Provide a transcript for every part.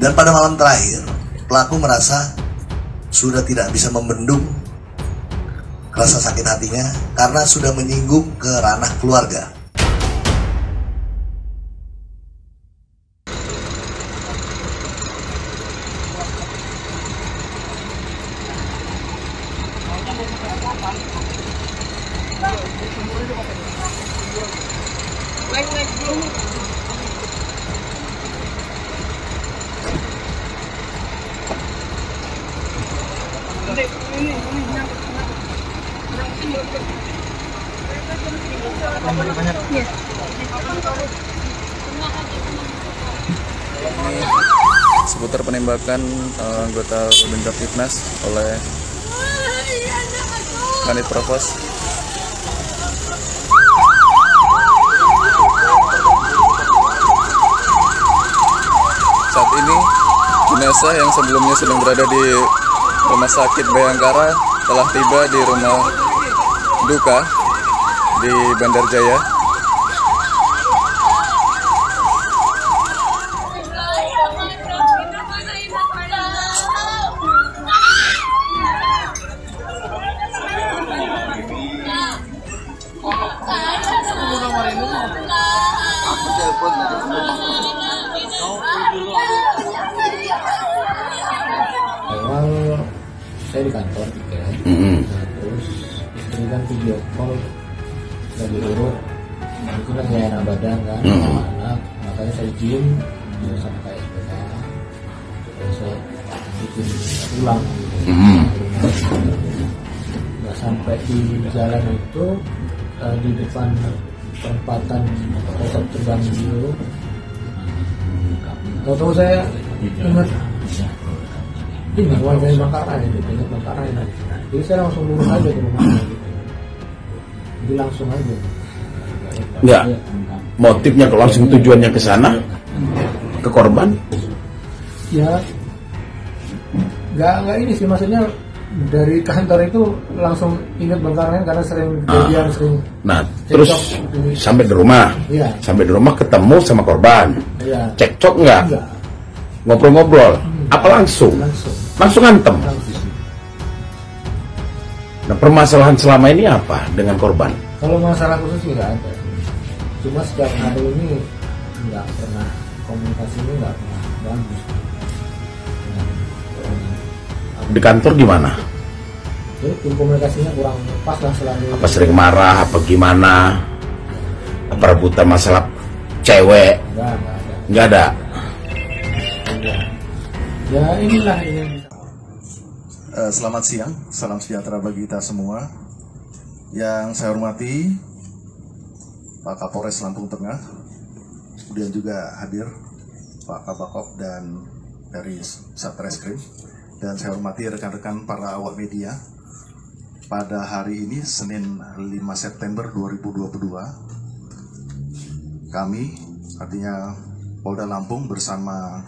Dan pada malam terakhir, pelaku merasa sudah tidak bisa membendung rasa sakit hatinya karena sudah menyinggung ke ranah keluarga. Seputar penembakan anggota Babinsa Fitnas oleh Kanit Provos. Saat ini jenazah yang sebelumnya sedang berada di Rumah Sakit Bayangkara telah tiba di rumah duka di Bandar Jaya. Awal saya di kantor gitu ya. Nah, terus istri kan video call lagi urut, itu kan saya enak badan kan, sama anak, makanya saya izin sama kayak SPK, terus saya izin pulang. Nggak sampai di jalan itu di depan perempatan pesawat terbang dulu. Tahu saya ingat ini warga Bangkarai ini, ingat Bangkarai ini. Jadi saya langsung lurus aja ke rumahnya gitu. Jadi langsung aja. Enggak. Motifnya kalau langsung tujuannya ke sana, ke korban? Ya, nggak ini sih, maksudnya dari kantor itu langsung ingat Bangkarai karena sering kejadian sering. Nah, terus sampai di rumah, Iya. Sampai di rumah ketemu sama korban. Iya. Cekcok nggak? Enggak. Ngobrol-ngobrol? Apa langsung? Langsung antem. Nah, permasalahan selama ini apa dengan korban? Kalau masalah khusus sih nggak ada. Cuma setiap hari ini nggak pernah, komunikasinya nggak pernah bagus. Di kantor gimana? Jadi komunikasinya kurang pas lah selalu. Apa sering marah? Apa gimana? Apa rebutan masalah cewek? Nggak ada. Nggak ada. Ya inilah ini. Selamat siang, salam sejahtera bagi kita semua. Yang saya hormati Pak Kapolres Lampung Tengah, kemudian juga hadir Pak Kabakop dan dari Satreskrim, dan saya hormati rekan-rekan para awak media. Pada hari ini Senin 5 September 2022, kami, artinya Polda Lampung bersama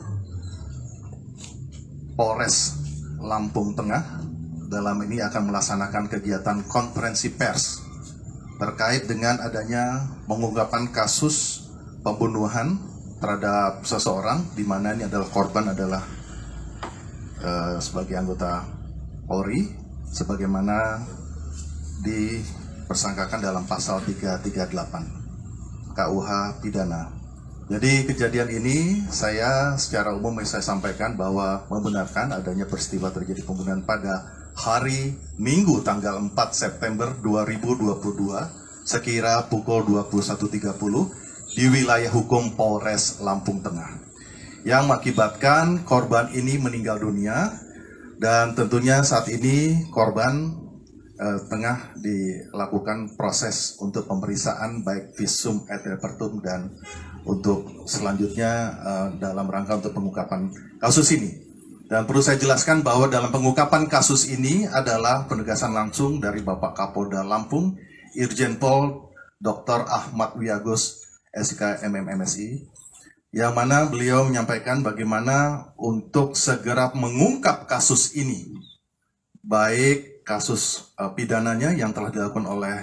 Polres Lampung Tengah dalam ini akan melaksanakan kegiatan konferensi pers terkait dengan adanya pengungkapan kasus pembunuhan terhadap seseorang, di mana ini adalah korban adalah sebagai anggota Polri, sebagaimana dipersangkakan dalam pasal 338 KUH Pidana. Jadi kejadian ini saya secara umum saya sampaikan bahwa membenarkan adanya peristiwa terjadi pembunuhan pada hari Minggu tanggal 4 September 2022 sekira pukul 21.30 di wilayah hukum Polres Lampung Tengah, yang mengakibatkan korban ini meninggal dunia, dan tentunya saat ini korban tengah dilakukan proses untuk pemeriksaan baik visum et repertum dan untuk selanjutnya dalam rangka untuk pengungkapan kasus ini. Dan perlu saya jelaskan bahwa dalam pengungkapan kasus ini adalah penegasan langsung dari Bapak Kapolda Lampung, Irjen Pol Dr. Ahmad Wiyagus, SK MMMSI, yang mana beliau menyampaikan bagaimana untuk segera mengungkap kasus ini, baik kasus pidananya yang telah dilakukan oleh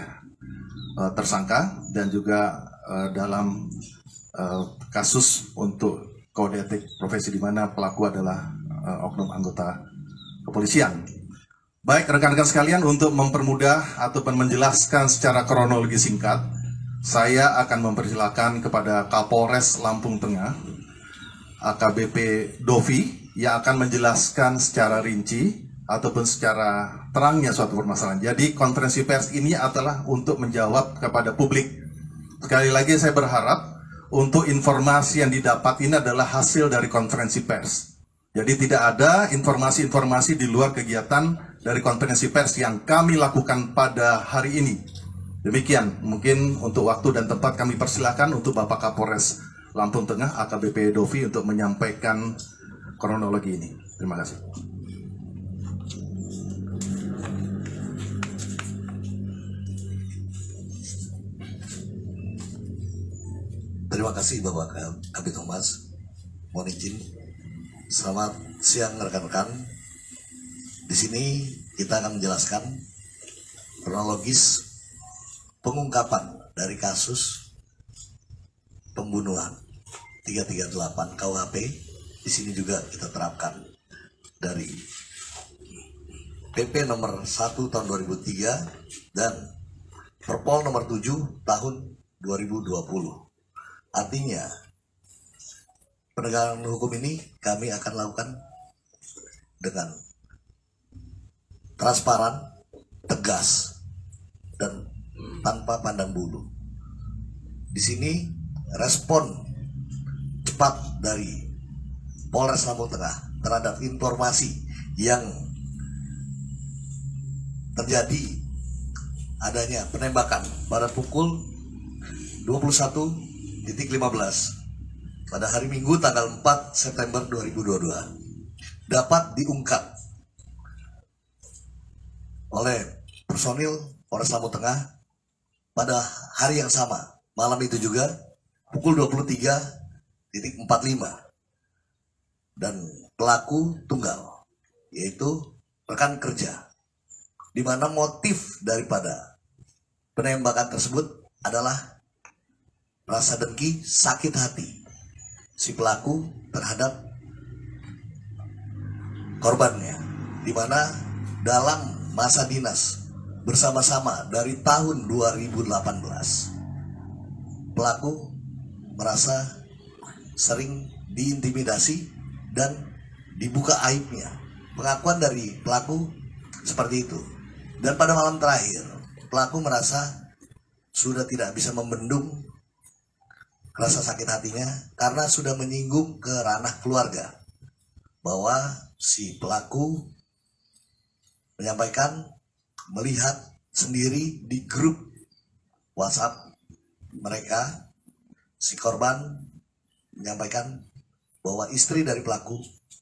tersangka dan juga dalam kasus untuk kode etik profesi di mana pelaku adalah oknum anggota kepolisian. Baik rekan-rekan sekalian, untuk mempermudah ataupun menjelaskan secara kronologi singkat, saya akan mempersilakan kepada Kapolres Lampung Tengah, AKBP Dovi, yang akan menjelaskan secara rinci ataupun secara terangnya suatu permasalahan. Jadi konferensi pers ini adalah untuk menjawab kepada publik. Sekali lagi saya berharap untuk informasi yang didapat ini adalah hasil dari konferensi pers. Jadi tidak ada informasi-informasi di luar kegiatan dari konferensi pers yang kami lakukan pada hari ini. Demikian, mungkin untuk waktu dan tempat kami persilakan untuk Bapak Kapolres Lampung Tengah, AKBP Dovi, untuk menyampaikan kronologi ini. Terima kasih. Terima kasih Bapak Kabid Humas. Mohon izin. Selamat siang rekan-rekan. Di sini kita akan menjelaskan kronologis pengungkapan dari kasus pembunuhan 338 KUHP. Di sini juga kita terapkan dari PP nomor 1 tahun 2003 dan Perpol nomor 7 tahun 2020. Artinya penegakan hukum ini kami akan lakukan dengan transparan, tegas, dan tanpa pandang bulu. Di sini respon cepat dari Polres Lampung Tengah terhadap informasi yang terjadi adanya penembakan pada pukul 21.15 pada hari Minggu tanggal 4 September 2022 dapat diungkap oleh personil Polres Lampung Tengah pada hari yang sama, malam itu juga pukul 23.45, dan pelaku tunggal yaitu rekan kerja, di mana motif daripada penembakan tersebut adalah rasa dengki, sakit hati si pelaku terhadap korbannya, di mana dalam masa dinas bersama-sama dari tahun 2018 pelaku merasa sering diintimidasi dan dibuka aibnya. Pengakuan dari pelaku seperti itu, dan pada malam terakhir pelaku merasa sudah tidak bisa membendung rasa sakit hatinya karena sudah menyinggung ke ranah keluarga, bahwa si pelaku menyampaikan melihat sendiri di grup WhatsApp mereka, si korban menyampaikan bahwa istri dari pelaku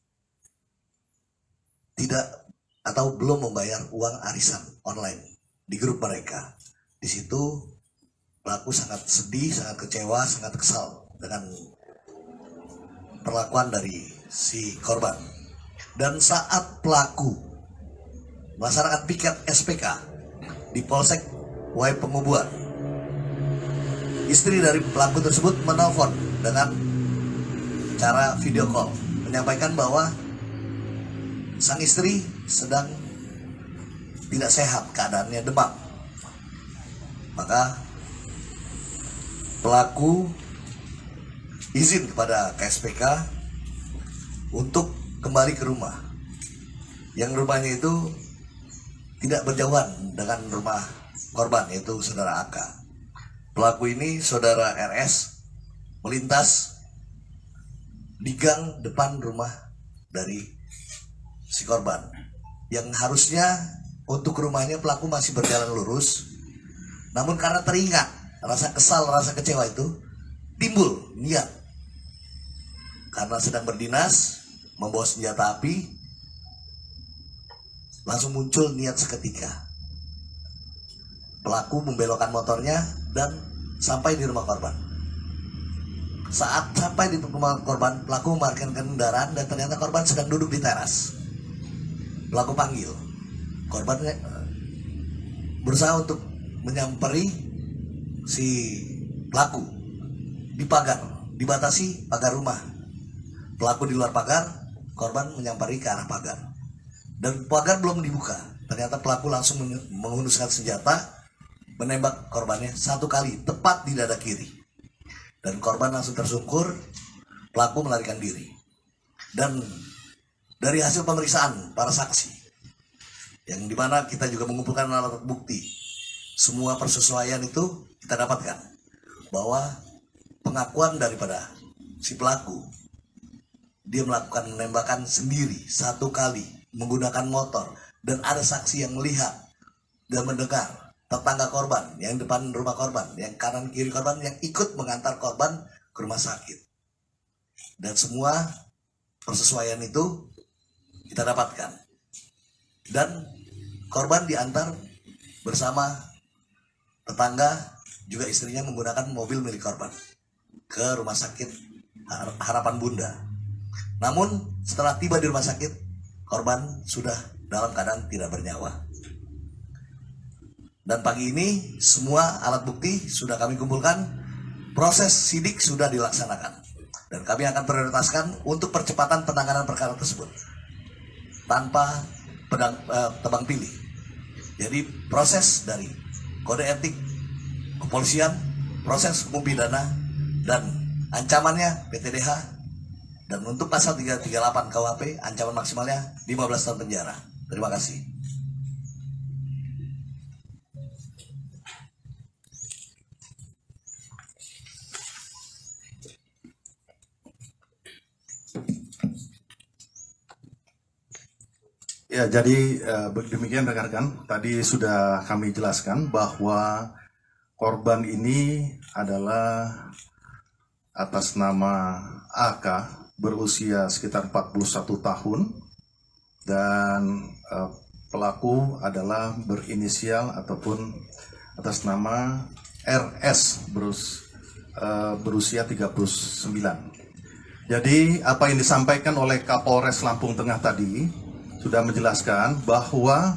tidak atau belum membayar uang arisan online di grup mereka. Di situ pelaku sangat sedih, sangat kecewa, sangat kesal dengan perlakuan dari si korban. Dan saat pelaku melaksanakan piket SPK di Polsek Wai Pengubuan, istri dari pelaku tersebut menelpon dengan cara video call, menyampaikan bahwa sang istri sedang tidak sehat, keadaannya demam. Maka pelaku izin kepada KSPK untuk kembali ke rumah, yang rumahnya itu tidak berjauhan dengan rumah korban, yaitu saudara AK. Pelaku ini, saudara RS, melintas di gang depan rumah dari si korban, yang harusnya untuk rumahnya pelaku masih berjalan lurus, namun karena teringat rasa kesal, rasa kecewa itu timbul niat karena sedang berdinas membawa senjata api, langsung muncul niat seketika. Pelaku membelokkan motornya dan sampai di rumah korban. Saat sampai di rumah korban, pelaku memarkirkan kendaraan dan ternyata korban sedang duduk di teras. Pelaku panggil, korban berusaha untuk menyamperi si pelaku di pagar, dibatasi pagar rumah pelaku di luar pagar, korban menyampari ke arah pagar. Dan pagar belum dibuka, ternyata pelaku langsung menghunuskan senjata, menembak korbannya 1 kali, tepat di dada kiri. Dan korban langsung tersungkur, pelaku melarikan diri. Dan dari hasil pemeriksaan para saksi, yang dimana kita juga mengumpulkan alat bukti, semua persesuaian itu kita dapatkan bahwa pengakuan daripada si pelaku, dia melakukan penembakan sendiri 1 kali menggunakan motor, dan ada saksi yang melihat dan mendengar tetangga korban yang depan rumah korban, yang kanan kiri korban, yang ikut mengantar korban ke rumah sakit. Dan semua persesuaian itu kita dapatkan, dan korban diantar bersama tetangga juga istrinya menggunakan mobil milik korban ke rumah sakit Harapan Bunda. Namun setelah tiba di rumah sakit, korban sudah dalam keadaan tidak bernyawa. Dan pagi ini semua alat bukti sudah kami kumpulkan, proses sidik sudah dilaksanakan, dan kami akan prioritaskan untuk percepatan penanganan perkara tersebut tanpa tebang pilih. Jadi proses dari kode etik kepolisian, proses hukum pidana, dan ancamannya PTDH, dan untuk pasal 338 KUHP ancaman maksimalnya 15 tahun penjara. Terima kasih. Ya, jadi demikian rekan-rekan, tadi sudah kami jelaskan bahwa korban ini adalah atas nama AK, berusia sekitar 41 tahun, dan pelaku adalah berinisial ataupun atas nama RS, berusia 39. Jadi apa yang disampaikan oleh Kapolres Lampung Tengah tadi sudah menjelaskan bahwa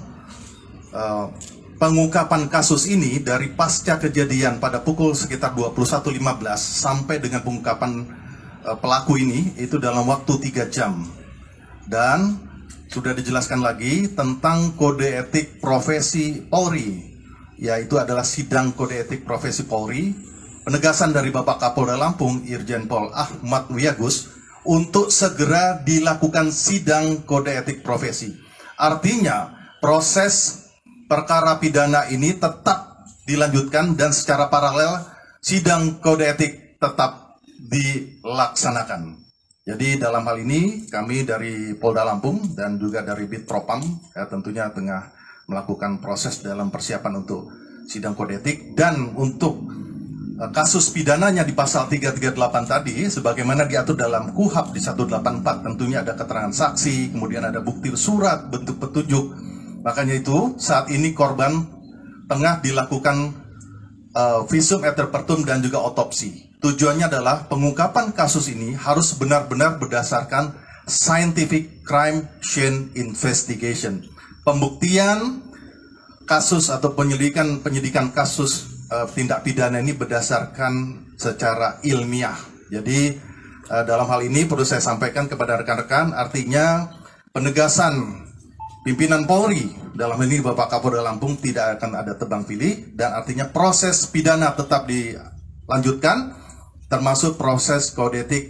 pengungkapan kasus ini dari pasca kejadian pada pukul sekitar 21.15 sampai dengan pengungkapan pelaku ini itu dalam waktu 3 jam. Dan sudah dijelaskan lagi tentang kode etik profesi Polri, yaitu adalah sidang kode etik profesi Polri, penegasan dari Bapak Kapolda Lampung Irjen Pol Ahmad Wiyagus untuk segera dilakukan sidang kode etik profesi. Artinya proses perkara pidana ini tetap dilanjutkan dan secara paralel sidang kode etik tetap dilaksanakan. Jadi dalam hal ini kami dari Polda Lampung dan juga dari Bid Propam tentunya tengah melakukan proses dalam persiapan untuk sidang kode etik, dan untuk kasus pidananya di pasal 338 tadi sebagaimana diatur dalam KUHP di 184, tentunya ada keterangan saksi, kemudian ada bukti surat, bentuk petunjuk. Makanya itu saat ini korban tengah dilakukan visum et repertum dan juga otopsi. Tujuannya adalah pengungkapan kasus ini harus benar-benar berdasarkan scientific crime scene investigation. Pembuktian kasus atau penyidikan kasus tindak pidana ini berdasarkan secara ilmiah. Jadi dalam hal ini perlu saya sampaikan kepada rekan-rekan, artinya penegasan pimpinan Polri dalam hal ini Bapak Kapolda Lampung tidak akan ada tebang pilih, dan artinya proses pidana tetap dilanjutkan, termasuk proses kode etik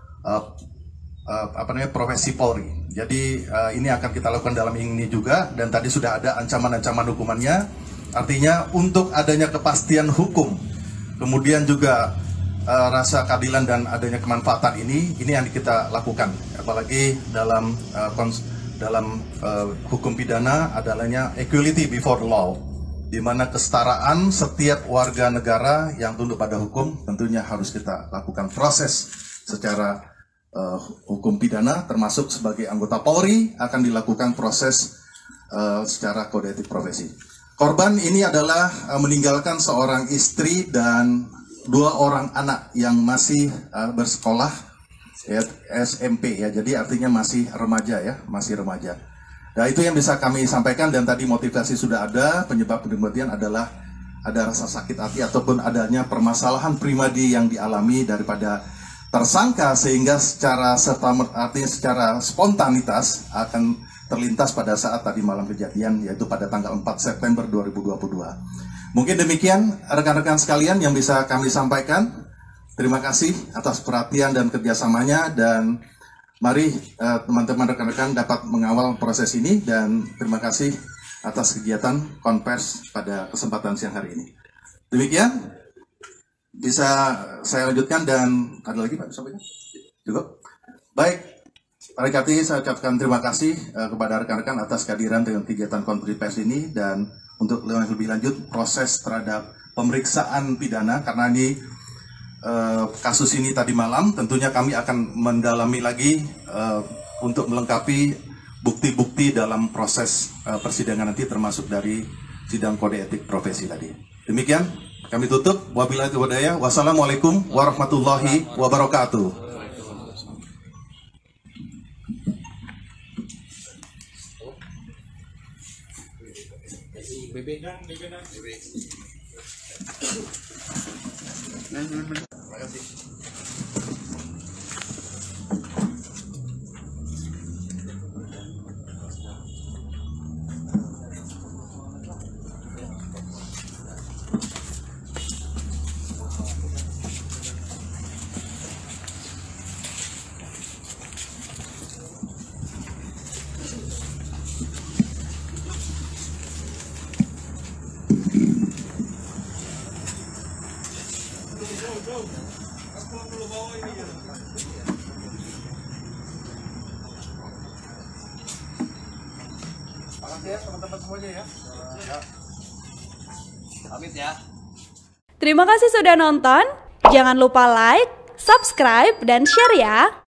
profesi Polri. Jadi ini akan kita lakukan dalam ini juga, dan tadi sudah ada ancaman-ancaman hukumannya. Artinya untuk adanya kepastian hukum, kemudian juga rasa keadilan dan adanya kemanfaatan ini yang kita lakukan. Apalagi dalam hukum pidana adalahnya equality before the law, di mana kesetaraan setiap warga negara yang tunduk pada hukum tentunya harus kita lakukan proses secara hukum pidana, termasuk sebagai anggota Polri akan dilakukan proses secara kode etik profesi. Korban ini adalah meninggalkan seorang istri dan 2 orang anak yang masih bersekolah SMP ya, jadi artinya masih remaja ya, masih remaja. Nah itu yang bisa kami sampaikan, dan tadi motivasi sudah ada, penyebab kematian adalah ada rasa sakit hati ataupun adanya permasalahan pribadi yang dialami daripada tersangka sehingga secara artinya secara spontanitas akan terlintas pada saat tadi malam kejadian, yaitu pada tanggal 4 September 2022. Mungkin demikian rekan-rekan sekalian yang bisa kami sampaikan. Terima kasih atas perhatian dan kerjasamanya, dan mari teman-teman rekan-rekan dapat mengawal proses ini, dan terima kasih atas kegiatan konvers pada kesempatan siang hari ini. Demikian bisa saya lanjutkan, dan ada lagi Pak sampaikan? Cukup? Baik, Pak Rekati, saya ucapkan terima kasih kepada rekan-rekan atas kehadiran dengan kegiatan konferensi pers ini, dan untuk lebih lanjut proses terhadap pemeriksaan pidana, karena ini kasus ini tadi malam, tentunya kami akan mendalami lagi untuk melengkapi bukti-bukti dalam proses persidangan nanti, termasuk dari sidang kode etik profesi tadi. Demikian, kami tutup. Wabillahi taufiq. Wassalamualaikum warahmatullahi wabarakatuh. Terima kasih. Teman-teman semuanya ya. Pamit ya. Terima kasih sudah nonton. Jangan lupa like, subscribe, dan share ya.